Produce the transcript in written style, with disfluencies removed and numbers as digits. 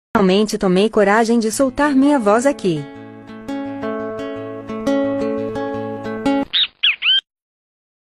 Finalmente tomei coragem de soltar minha voz aqui.